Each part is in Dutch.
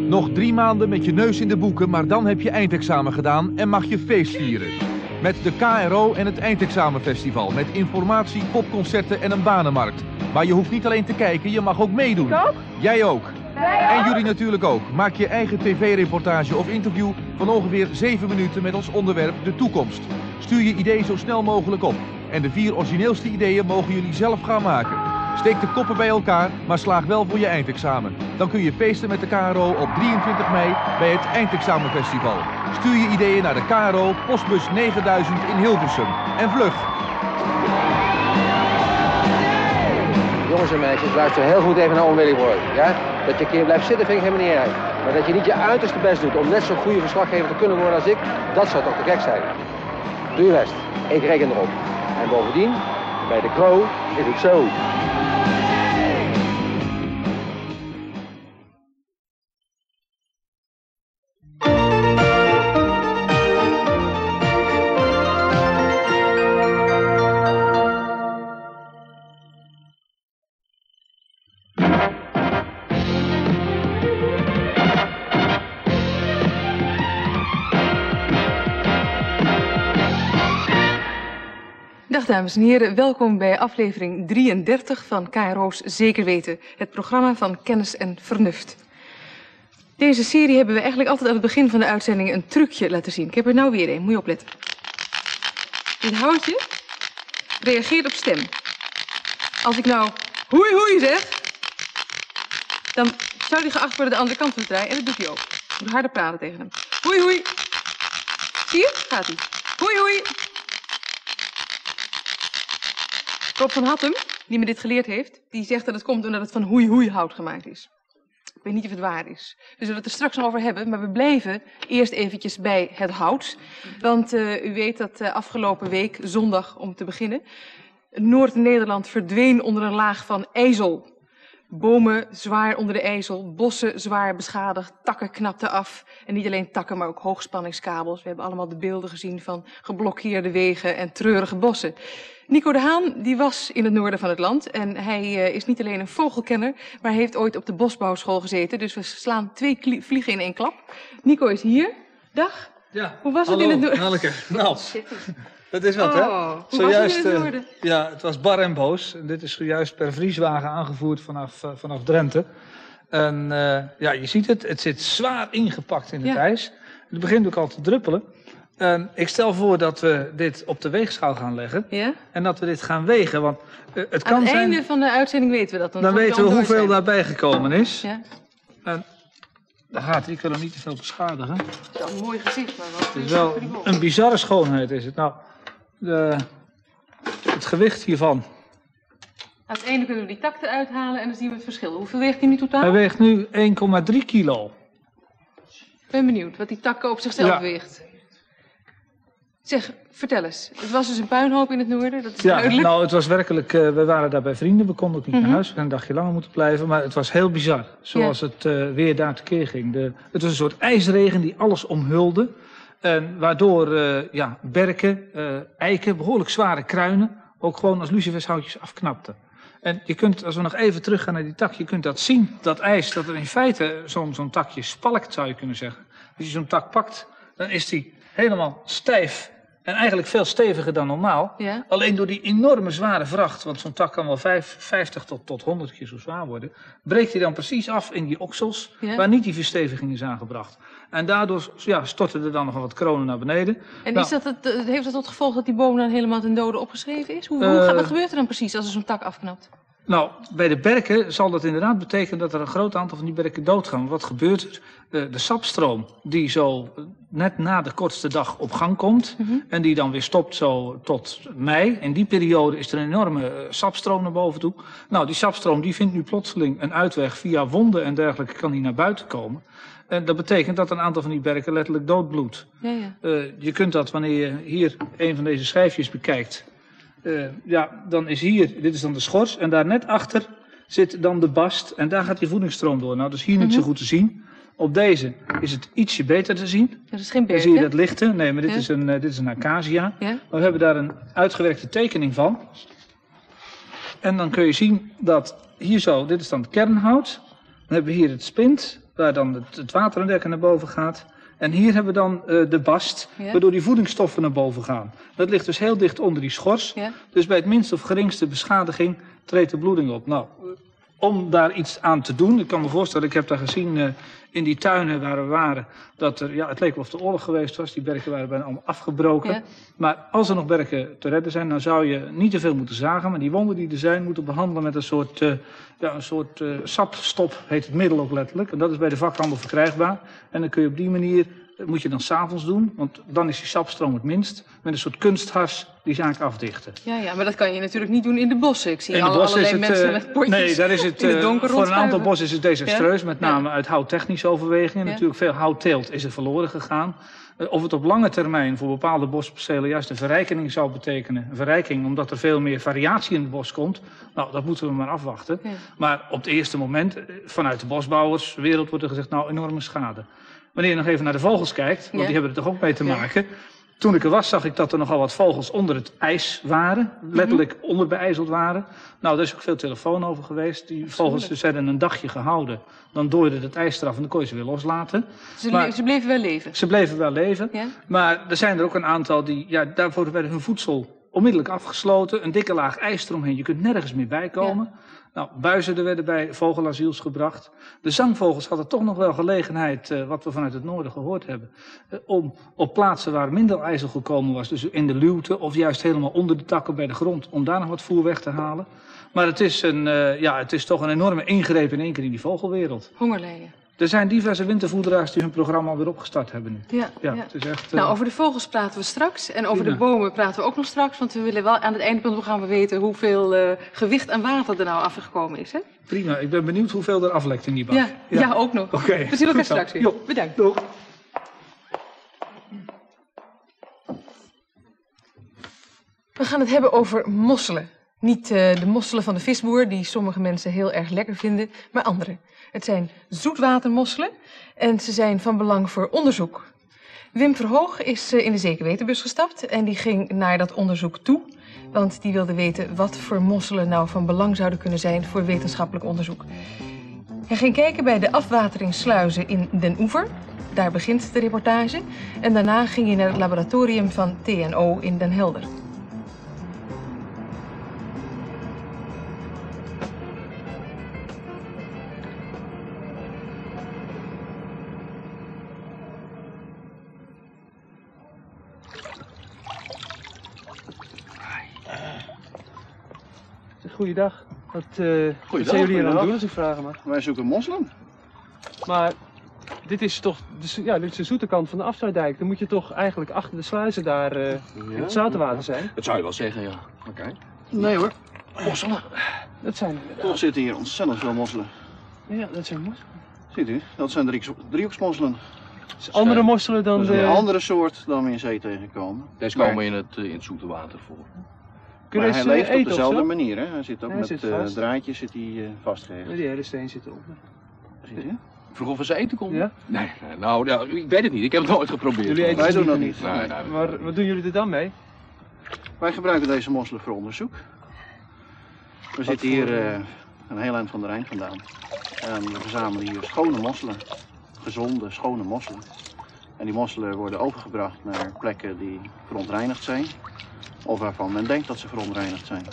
Nog 3 maanden met je neus in de boeken, maar dan heb je eindexamen gedaan en mag je feest vieren. Met de KRO en het Eindexamenfestival. Met informatie, popconcerten en een banenmarkt. Maar je hoeft niet alleen te kijken, je mag ook meedoen. Ik ook? Jij ook. Wij ook. En jullie natuurlijk ook. Maak je eigen tv-reportage of interview van ongeveer 7 minuten met als onderwerp de toekomst. Stuur je idee zo snel mogelijk op. En de 4 origineelste ideeën mogen jullie zelf gaan maken. Steek de koppen bij elkaar, maar slaag wel voor je eindexamen. Dan kun je feesten met de KRO op 23 mei bij het Eindexamenfestival. Stuur je ideeën naar de KRO, postbus 9000 in Hilversum. En vlug! Jongens en meisjes, luister heel goed even naar onwilligwoord. Ja? Dat je een keer blijft zitten vind ik helemaal niet erg. Maar dat je niet je uiterste best doet om net zo'n goede verslaggever te kunnen worden als ik, dat zou toch te gek zijn. Doe je best. Ik reken erop. En bovendien, bij de Kro is het zo. Dag dames en heren, welkom bij aflevering 33 van KRO's Zeker Weten, het programma van kennis en vernuft. Deze serie hebben we eigenlijk altijd aan het begin van de uitzending een trucje laten zien. Ik heb er nou weer een, moet je opletten. Dit houtje reageert op stem. Als ik nou hoei hoei zeg, dan zou die geacht worden de andere kant te draaien en dat doet hij ook. Ik moet harder praten tegen hem. Hoei hoei. Zie je? Gaat hij. Hoei hoei. Rob van Hattem, die me dit geleerd heeft, die zegt dat het komt omdat het van hoei hout gemaakt is. Ik weet niet of het waar is. We zullen het er straks nog over hebben, maar we blijven eerst eventjes bij het hout. Want u weet dat afgelopen week, zondag om te beginnen, Noord-Nederland verdween onder een laag van ijzel. Bomen zwaar onder de ijzel, bossen zwaar beschadigd, takken knapten af. En niet alleen takken, maar ook hoogspanningskabels. We hebben allemaal de beelden gezien van geblokkeerde wegen en treurige bossen. Nico de Haan die was in het noorden van het land en hij is niet alleen een vogelkenner, maar hij heeft ooit op de bosbouwschool gezeten. Dus we slaan 2 vliegen in 1 klap. Nico is hier. Dag. Ja. Hoe was Hallo, het in het noorden? Nanneke. Nou, dat is wat, hè? Hoe Zojuist, was het in het noorden? ja, het was bar en boos. En dit is zojuist per vrieswagen aangevoerd vanaf Drenthe. En ja, je ziet het. Het zit zwaar ingepakt in het ijs. Het begint ook al te druppelen. En ik stel voor dat we dit op de weegschaal gaan leggen. Ja? En dat we dit gaan wegen. Want het kan Aan het zijn... einde van de uitzending weten we dat. Dan weten we hoeveel daarbij gekomen is. Ja. En daar gaat hij. Ik wil hem niet te veel beschadigen. Het is wel een mooi gezicht, maar wel. Het is wel een bizarre schoonheid is het. Nou, het gewicht hiervan. Aan het einde kunnen we die tak eruit halen en dan zien we het verschil. Hoeveel weegt hij nu totaal? Hij weegt nu 1,3 kilo. Ik ben benieuwd wat die takken op zichzelf weegt. Zeg, vertel eens. Het was dus een puinhoop in het noorden, dat is duidelijk. Nou, het was werkelijk... we waren daar bij vrienden, we konden ook niet naar huis. We hadden een dagje langer moeten blijven, maar het was heel bizar. Zoals het weer daar tekeer ging. Het was een soort ijsregen die alles omhulde. En waardoor berken, eiken, behoorlijk zware kruinen, ook gewoon als lucifershoutjes afknapten. En je kunt, als we nog even teruggaan naar die tak, je kunt dat zien, dat ijs, dat er in feite zo'n takje spalkt, zou je kunnen zeggen. Als je zo'n tak pakt, dan is die helemaal stijf en eigenlijk veel steviger dan normaal. Ja. Alleen door die enorme zware vracht, want zo'n tak kan wel 50 tot 100 keer zo zwaar worden, breekt hij dan precies af in die oksels, waar niet die versteviging is aangebracht. En daardoor storten er dan nog wat kronen naar beneden. En heeft dat tot gevolg dat die boom dan helemaal ten dode opgeschreven is? Wat gebeurt er dan precies als er zo'n tak afknapt? Nou, bij de berken zal dat inderdaad betekenen dat er een groot aantal van die berken doodgaan. Wat gebeurt er? De sapstroom die zo net na de kortste dag op gang komt en die dan weer stopt zo tot mei. In die periode is er een enorme sapstroom naar boven toe. Nou, die sapstroom die vindt nu plotseling een uitweg via wonden en dergelijke kan die naar buiten komen. En dat betekent dat een aantal van die berken letterlijk doodbloedt. Ja, ja. Je kunt dat wanneer je hier een van deze schijfjes bekijkt. Dan is hier, dit is dan de schors en daar net achter zit dan de bast en daar gaat die voedingsstroom door. Nou, dat is hier niet zo goed te zien. Op deze is het ietsje beter te zien. Dat is geen berk, Dan zie je dat lichte. Nee, maar dit is een acacia. Ja? We hebben daar een uitgewerkte tekening van. En dan kun je zien dat hier zo, dit is dan het kernhout. Dan hebben we hier het spint. waar dan het water naar boven gaat. En hier hebben we dan de bast, waardoor die voedingsstoffen naar boven gaan. Dat ligt dus heel dicht onder die schors. Ja. Dus bij het minste of geringste beschadiging treedt de bloeding op. Nou, om daar iets aan te doen, ik kan me voorstellen, ik heb daar gezien in die tuinen waar we waren, dat er, ja, het leek wel of de oorlog geweest was. Die berken waren bijna allemaal afgebroken. Ja. Maar als er nog berken te redden zijn, dan zou je niet te veel moeten zagen. Maar die wonden die er zijn, moeten behandelen met een soort sapstop, heet het middel ook letterlijk. En dat is bij de vakhandel verkrijgbaar. En dan kun je op die manier, moet je dan 's avonds doen, want dan is die sapstroom het minst, met een soort kunsthars die zaak afdichten. Ja, maar dat kan je natuurlijk niet doen in de bossen. Ik zie allerlei mensen met potjes nee, daar is het, in het donker voor een aantal bossen is het desastreus, ja? met name uit houttechnische overwegingen. Ja. Natuurlijk veel houtteelt is er verloren gegaan. Of het op lange termijn voor bepaalde bospercelen juist een verrijking zou betekenen. Een verrijking omdat er veel meer variatie in het bos komt. Nou, dat moeten we maar afwachten. Ja. Maar op het eerste moment, vanuit de bosbouwerswereld wordt er gezegd, nou, enorme schade. Wanneer je nog even naar de vogels kijkt, want die hebben er toch ook mee te maken. Toen ik er was, zag ik dat er nogal wat vogels onder het ijs waren. Letterlijk onderbeijzeld waren. Nou, daar is ook veel telefoon over geweest. Die vogels dus hebben een dagje gehouden. Dan dooide het ijs eraf en dan kon je ze weer loslaten. Ze bleven wel leven? Ze bleven wel leven. Ja? Maar er zijn er ook een aantal die, ja, daarvoor werden hun voedsel onmiddellijk afgesloten. Een dikke laag ijs eromheen. Je kunt nergens meer bijkomen. Ja. Nou, buizen werden bij vogelasiels gebracht. De zangvogels hadden toch nog wel gelegenheid, wat we vanuit het noorden gehoord hebben, om op plaatsen waar minder ijzel gekomen was, dus in de luwte of juist helemaal onder de takken bij de grond, om daar nog wat voer weg te halen. Maar het is toch een enorme ingreep in één keer in die vogelwereld. Hongerlijden. Er zijn diverse wintervoederaars die hun programma alweer opgestart hebben nu. Ja. Het is echt, nou, over de vogels praten we straks. En over de bomen praten we ook nog straks. Want we willen wel aan het eindpunt gaan we weten hoeveel gewicht aan water er nou afgekomen is. Hè? Prima, ik ben benieuwd hoeveel er aflekt in die bak. Ja, ook nog. Okay. We zien elkaar straks weer. Jo. Bedankt. Doeg. We gaan het hebben over mosselen. Niet de mosselen van de visboer, die sommige mensen heel erg lekker vinden, maar andere. Het zijn zoetwatermosselen en ze zijn van belang voor onderzoek. Wim Verhoog is in de Zeker Wetenbus gestapt en die ging naar dat onderzoek toe. Want die wilde weten wat voor mosselen nou van belang zouden kunnen zijn voor wetenschappelijk onderzoek. Hij ging kijken bij de afwateringssluizen in Den Oever. Daar begint de reportage. En daarna ging hij naar het laboratorium van TNO in Den Helder. Goeiedag. Wat zijn jullie hier aan het doen als ik vragen mag? Wij zoeken mosselen. Maar dit is toch dit is de zoete kant van de afsluitdijk. Dan moet je toch eigenlijk achter de sluizen daar in het zoute water zijn? Dat zou je wel zeggen, ja. Oké. Nee hoor, mosselen. Dat zijn... Toch zitten hier ontzettend veel mosselen. Ja, dat zijn mosselen. Ziet u, dat zijn driehoeksmosselen. Andere mosselen dan dat is een andere soort dan we in zee tegenkomen. Deze komen in het zoete water voor. Maar hij leeft op dezelfde manier, hè? Hij zit ook met draadjes vastgehecht. Die hele steen zit erop. Ziet u? Vroeg of we ze eten konden? Ja? Nee, nou, ja, ik weet het niet. Ik heb het nooit geprobeerd. Wij doen dat niet. Nee. Maar wat doen jullie er dan mee? Wij gebruiken deze mosselen voor onderzoek. We zitten hier een heel eind van de Rijn vandaan. En we verzamelen hier schone mosselen. Gezonde, schone mosselen. En die mosselen worden overgebracht naar plekken die verontreinigd zijn. Of waarvan men denkt dat ze verontreinigd zijn.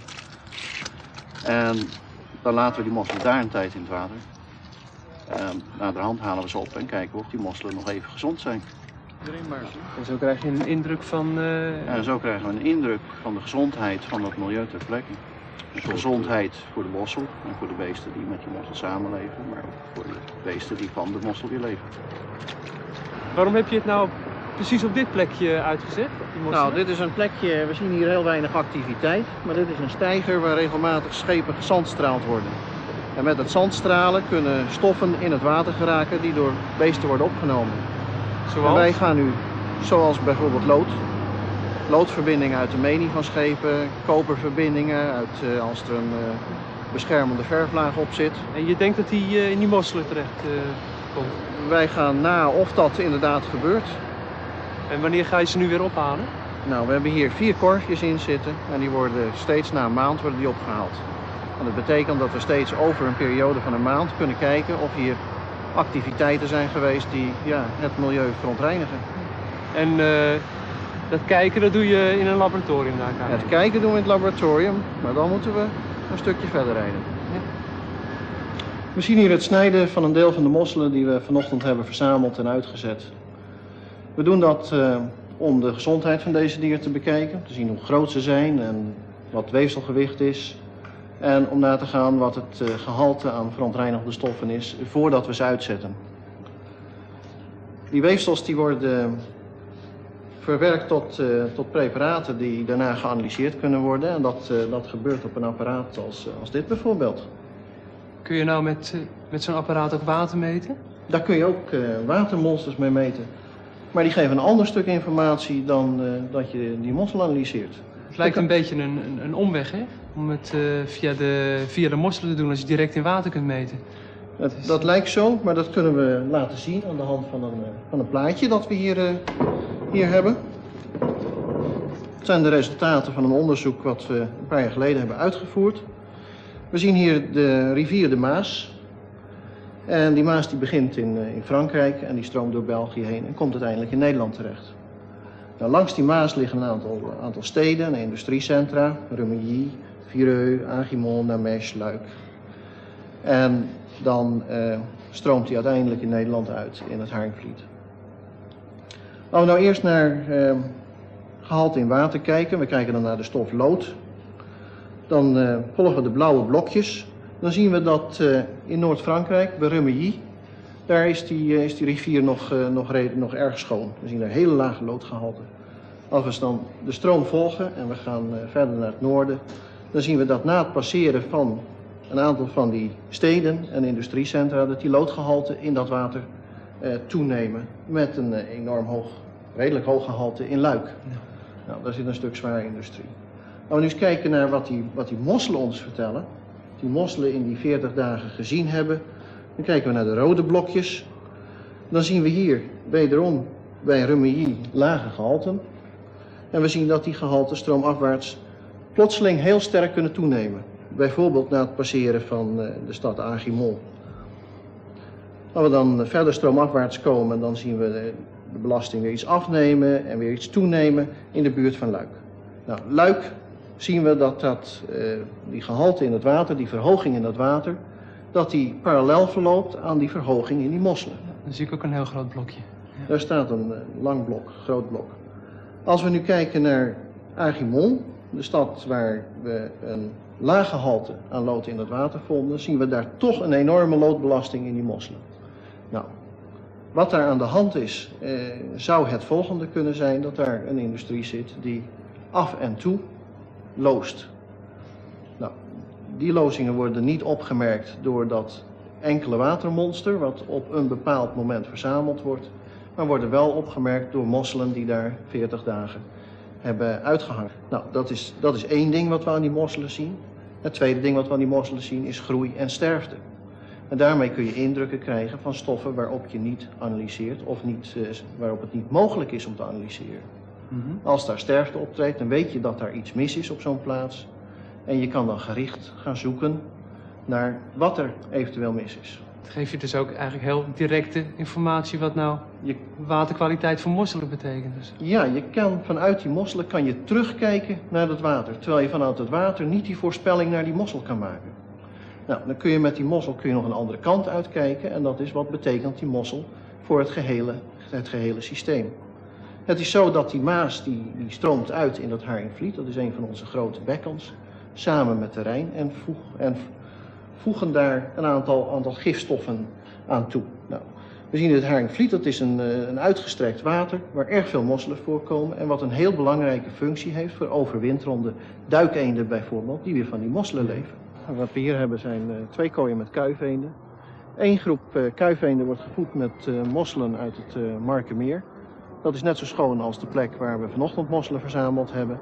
En dan laten we die mosselen daar een tijd in het water. En naderhand halen we ze op en kijken of die mosselen nog even gezond zijn. En zo krijg je een indruk van... En zo krijgen we een indruk van de gezondheid van dat milieu ter plekke. Dus gezondheid voor de mossel en voor de beesten die met die mossel samenleven. Maar ook voor de beesten die van de mossel weer leven. Waarom heb je het nou precies op dit plekje uitgezet? Nou, dit is een plekje, we zien hier heel weinig activiteit, maar dit is een steiger waar regelmatig schepen gezandstraald worden. En met het zandstralen kunnen stoffen in het water geraken die door beesten worden opgenomen. Zoals? En wij gaan nu, zoals bijvoorbeeld loodverbindingen uit de menie van schepen, koperverbindingen, als er een beschermende verflaag op zit. En je denkt dat die in die mosselen terecht komt? Wij gaan na of dat inderdaad gebeurt. En wanneer ga je ze nu weer ophalen? Nou, we hebben hier 4 korfjes in zitten en die worden steeds na een maand worden die opgehaald. En dat betekent dat we steeds over een periode van een maand kunnen kijken of hier activiteiten zijn geweest die het milieu verontreinigen. En dat kijken, dat doe je in een laboratorium daar? Het kijken doen we in het laboratorium, maar dan moeten we een stukje verder rijden. Ja. We zien hier het snijden van een deel van de mosselen die we vanochtend hebben verzameld en uitgezet. We doen dat om de gezondheid van deze dieren te bekijken, te zien hoe groot ze zijn en wat weefselgewicht is. En om na te gaan wat het gehalte aan verontreinigende stoffen is voordat we ze uitzetten. Die weefsels die worden verwerkt tot preparaten die daarna geanalyseerd kunnen worden. En dat gebeurt op een apparaat als dit bijvoorbeeld. Kun je nou met zo'n apparaat ook water meten? Daar kun je ook watermonsters mee meten. Maar die geven een ander stuk informatie dan dat je die mossel analyseert. Het lijkt een beetje een omweg, hè? Om het via de mosselen te doen als je direct in water kunt meten. Dat lijkt zo, maar dat kunnen we laten zien aan de hand van een plaatje dat we hier hebben. Het zijn de resultaten van een onderzoek wat we een paar jaar geleden hebben uitgevoerd. We zien hier de rivier de Maas. En die Maas die begint in Frankrijk en die stroomt door België heen en komt uiteindelijk in Nederland terecht. Nou, langs die Maas liggen een aantal steden en industriecentra. Rumilly, Vireux, Agimont, Namèche, Luik. En dan stroomt die uiteindelijk in Nederland uit in het Haringvliet. Laten we nou eerst naar gehalte in water kijken. We kijken dan naar de stof lood. Dan volgen we de blauwe blokjes. Dan zien we dat in Noord-Frankrijk, bij Rumilly, daar is die rivier nog erg schoon. We zien daar hele lage loodgehalte. Als we dan de stroom volgen en we gaan verder naar het noorden, dan zien we dat na het passeren van een aantal van die steden en industriecentra, dat die loodgehalte in dat water toenemen met een redelijk hoog gehalte in Luik. Ja. Nou, daar zit een stuk zware industrie. Als we nu eens kijken naar wat die mosselen ons vertellen, die mosselen in die 40 dagen gezien hebben, dan kijken we naar de rode blokjes. Dan zien we hier wederom bij Rumilly lage gehalten. En we zien dat die gehalten stroomafwaarts plotseling heel sterk kunnen toenemen. Bijvoorbeeld na het passeren van de stad Agimont. Als we dan verder stroomafwaarts komen, dan zien we de belasting weer iets afnemen en weer iets toenemen in de buurt van Luik. Nou, Luik zien we dat die gehalte in het water, die verhoging in het water, dat die parallel verloopt aan die verhoging in die mosselen. Dan zie ik ook een heel groot blokje. Ja. Daar staat een lang blok, groot blok. Als we nu kijken naar Agimont, de stad waar we een laag gehalte aan lood in het water vonden, zien we daar toch een enorme loodbelasting in die mosselen. Nou, wat daar aan de hand is, zou het volgende kunnen zijn, dat daar een industrie zit die af en toe loost. Nou, die lozingen worden niet opgemerkt door dat enkele watermonster wat op een bepaald moment verzameld wordt, maar worden wel opgemerkt door mosselen die daar 40 dagen hebben uitgehangen. Nou, dat is één ding wat we aan die mosselen zien. Het tweede ding wat we aan die mosselen zien is groei en sterfte. En daarmee kun je indrukken krijgen van stoffen waarop je niet analyseert of waarop het niet mogelijk is om te analyseren. Als daar sterfte optreedt, dan weet je dat daar iets mis is op zo'n plaats. En je kan dan gericht gaan zoeken naar wat er eventueel mis is. Dat geeft je dus ook eigenlijk heel directe informatie wat nou waterkwaliteit van mosselen betekent. Dus. Ja, je kan vanuit die mosselen kan je terugkijken naar het water. Terwijl je vanuit het water niet die voorspelling naar die mossel kan maken. Nou, dan kun je met die mossel nog een andere kant uitkijken. En dat is wat betekent die mossel voor het gehele systeem. Het is zo dat die Maas die stroomt uit in dat Haringvliet. Dat is een van onze grote bekkens. Samen met de Rijn en voegen daar een aantal gifstoffen aan toe. Nou, we zien het Haringvliet, dat is een uitgestrekt water waar erg veel mosselen voorkomen en wat een heel belangrijke functie heeft voor overwinterende duikeenden bijvoorbeeld, die weer van die mosselen leven. Wat we hier hebben zijn 2 kooien met kuifeenden. Eén groep kuifeenden wordt gevoed met mosselen uit het Markermeer. Dat is net zo schoon als de plek waar we vanochtend mosselen verzameld hebben.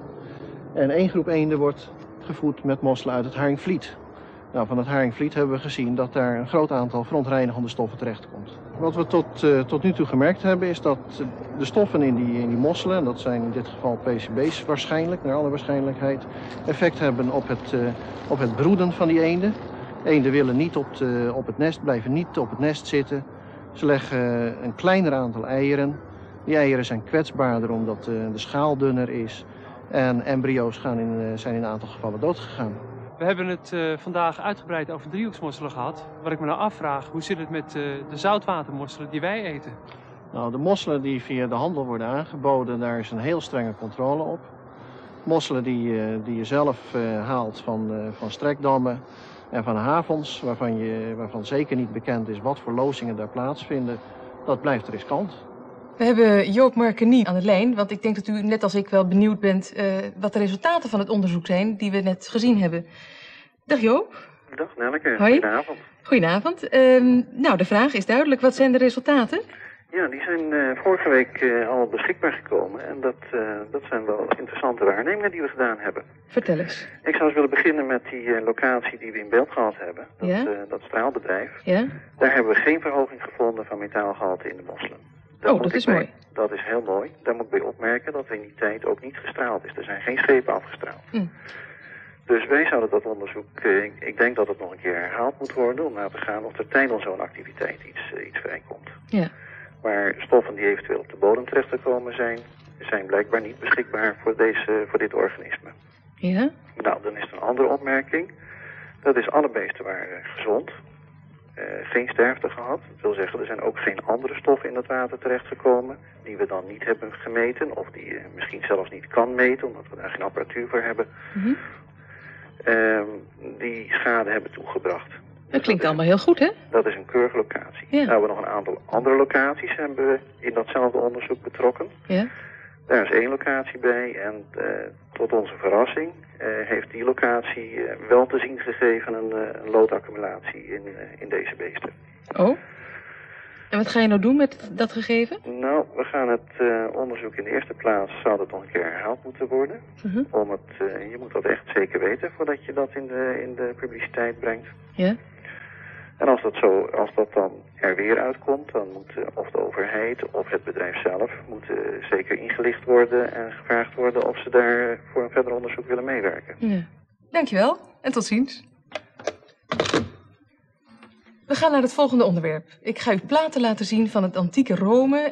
En één groep eenden wordt gevoed met mosselen uit het Haringvliet. Nou, van het Haringvliet hebben we gezien dat daar een groot aantal verontreinigende stoffen terechtkomt. Wat we tot nu toe gemerkt hebben is dat de stoffen in die mosselen, en dat zijn in dit geval PCB's waarschijnlijk, naar alle waarschijnlijkheid, effect hebben op het broeden van die eenden. Eenden willen niet op het nest, blijven niet op het nest zitten Ze leggen een kleiner aantal eieren. Die eieren zijn kwetsbaarder omdat de schaal dunner is. En embryo's zijn in een aantal gevallen doodgegaan. We hebben het vandaag uitgebreid over driehoeksmosselen gehad. Wat ik me nou afvraag, hoe zit het met de zoutwatermosselen die wij eten? Nou, de mosselen die via de handel worden aangeboden, daar is een heel strenge controle op. Mosselen die je zelf haalt van strekdammen en van havens, waarvan zeker niet bekend is wat voor lozingen daar plaatsvinden, dat blijft riskant. We hebben Joop Markenie aan de lijn, want ik denk dat u net als ik wel benieuwd bent wat de resultaten van het onderzoek zijn die we net gezien hebben. Dag Joop. Dag Nelleke, Hoi. goedenavond. Goedenavond. Nou, de vraag is duidelijk. Wat zijn de resultaten? Ja, die zijn vorige week al beschikbaar gekomen en dat zijn wel interessante waarnemingen die we gedaan hebben. Vertel eens. Ik zou eens willen beginnen met die locatie die we in beeld gehad hebben, dat straalbedrijf. Ja? Daar hebben we geen verhoging gevonden van metaalgehalte in de mosselen. Dat is mooi. Dat is heel mooi. Daar moet ik bij opmerken dat er in die tijd ook niet gestraald is. Er zijn geen schepen afgestraald. Dus wij zouden dat onderzoek, ik denk dat het nog een keer herhaald moet worden om na te gaan of er tijdens zo'n activiteit iets vrijkomt. Ja. Maar stoffen die eventueel op de bodem terecht gekomen zijn blijkbaar niet beschikbaar voor dit organisme. Ja? Nou, dan is er een andere opmerking. Dat is alle beesten waren gezond. Geen sterfte gehad. Dat wil zeggen, er zijn ook geen andere stoffen in het water terechtgekomen die we dan niet hebben gemeten of die je misschien zelfs niet kan meten omdat we daar geen apparatuur voor hebben. Die schade hebben toegebracht. Dat klinkt allemaal heel goed, hè? Dat is een keurige locatie. Ja. Nou, we nog een aantal andere locaties hebben we in datzelfde onderzoek betrokken. Ja. Daar is 1 locatie bij en tot onze verrassing heeft die locatie wel te zien gegeven een loodaccumulatie in deze beesten. Oh. En wat ga je nou doen met dat gegeven? Nou, we gaan het onderzoek in de eerste plaats, zou dat nog een keer herhaald moeten worden. Je moet dat echt zeker weten voordat je dat in de publiciteit brengt. Ja. En als dat dan er weer uitkomt, dan moet of de overheid of het bedrijf zelf moeten zeker ingelicht worden en gevraagd worden of ze daar voor een verder onderzoek willen meewerken. Ja. Dankjewel en tot ziens. We gaan naar het volgende onderwerp. Ik ga u platen laten zien van het antieke Rome